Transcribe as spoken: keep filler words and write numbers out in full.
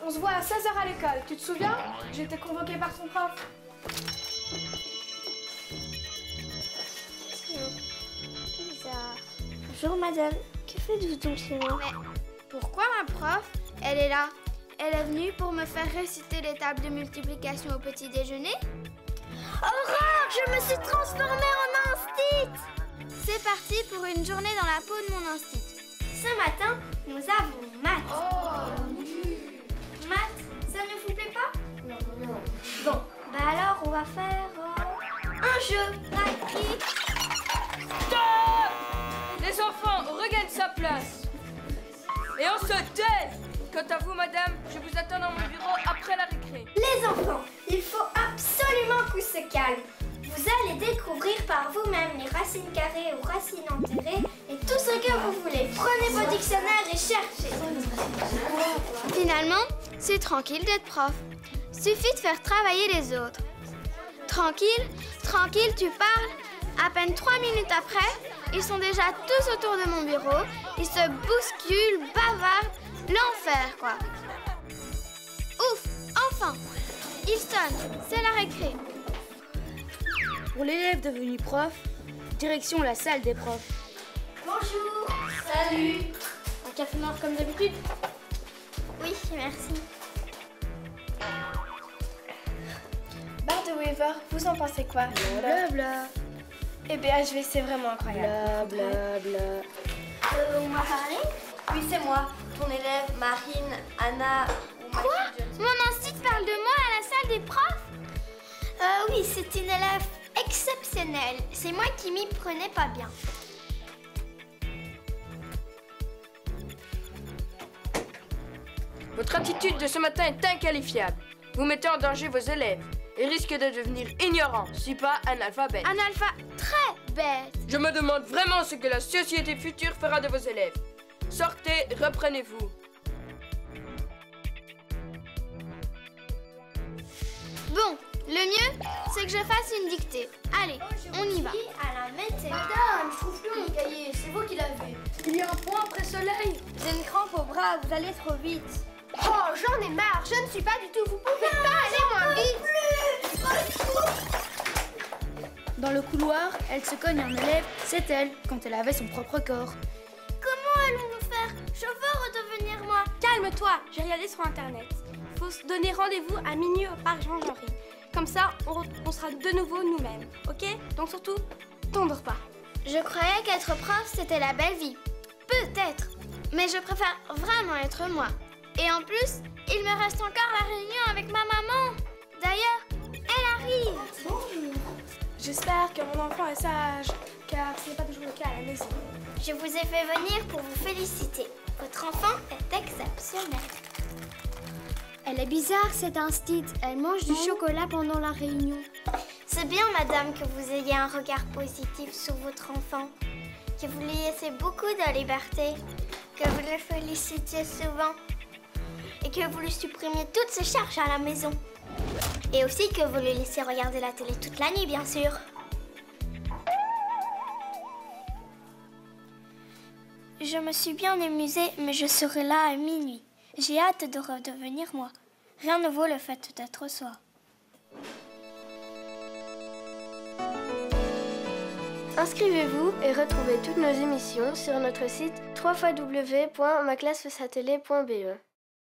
On se voit à seize heures à l'école, tu te souviens? J'ai été convoquée par ton prof. Bizarre. Bonjour madame, que faites-vous donc chez moi? Mais pourquoi ma prof, elle est là? Elle est venue pour me faire réciter les tables de multiplication au petit déjeuner? Horreur, je me suis transformée en instit! C'est parti pour une journée dans la peau de mon instit. Ce matin, nous avons maths. Oh, Maths, ça ne vous plaît pas? Non, non. Bon, bah alors on va faire euh, un jeu. Pratique. Stop! Les enfants, on regagne sa place. Et on se tait. Quant à vous, madame, je vous attends dans mon bureau après la récré. Les enfants, il faut absolument qu'on se calme. Vous allez découvrir par vous-même les racines carrées ou racines enterrées et tout ce que vous voulez. Prenez vos dictionnaires et cherchez. Finalement, c'est tranquille d'être prof. Suffit de faire travailler les autres. Tranquille, tranquille, tu parles. À peine trois minutes après, ils sont déjà tous autour de mon bureau. Ils se bousculent, bavardent. L'enfer, quoi. Ouf, enfin, il sonne, c'est la récré. Pour l'élève devenu prof, direction la salle des profs. Bonjour. Salut. Un café noir comme d'habitude? Oui, merci. Barre de Weaver, vous en pensez quoi? Blabla. Eh B H V, c'est vraiment incroyable. Blablabla. Euh, on m'a parlé? Oui, c'est moi, ton élève Marine, Anna ou Quoi? Mon instit parle de moi à la salle des profs? Euh, oui, c'est une élève exceptionnelle. C'est moi qui m'y prenais pas bien. Votre attitude de ce matin est inqualifiable. Vous mettez en danger vos élèves et risquez de devenir ignorants, si pas analphabètes. Un alpha très bête. Je me demande vraiment ce que la société future fera de vos élèves. Sortez, reprenez-vous. Bon, le mieux, c'est que je fasse une dictée. Allez, on y va. À la météo. Madame, je trouve plus mon cahier, c'est vous qui l'avez. Il y a un point après soleil. J'ai une crampe au bras, vous allez trop vite. Oh, j'en ai marre, je ne suis pas du tout. Vous pouvez pas aller moins vite. Dans le couloir, elle se cogne un élève, c'est elle, quand elle avait son propre corps. Comment allons-nous faire? Je veux redevenir moi. Calme-toi, j'ai regardé sur internet. Faut se donner rendez-vous à minuit au parc Jean-Genry. Comme ça, on, on sera de nouveau nous-mêmes, ok? Donc surtout, t'endors pas. Je croyais qu'être prof, c'était la belle vie. Peut-être. Mais je préfère vraiment être moi. Et en plus, il me reste encore la réunion avec ma maman. D'ailleurs, elle arrive. J'espère que mon enfant est sage, car ce n'est pas toujours le cas à la maison. Je vous ai fait venir pour vous féliciter. Votre enfant est exceptionnel. Elle est bizarre, cette instit. Elle mange du chocolat pendant la réunion. C'est bien, madame, que vous ayez un regard positif sur votre enfant, que vous lui laissiez beaucoup de liberté, que vous le félicitiez souvent et que vous lui supprimiez toutes ses charges à la maison. Et aussi que vous lui laissiez regarder la télé toute la nuit, bien sûr. Je me suis bien amusée, mais je serai là à minuit. J'ai hâte de redevenir moi. Rien ne vaut le fait d'être soi. Inscrivez-vous et retrouvez toutes nos émissions sur notre site w w w point ma classe fait sa télé point b e.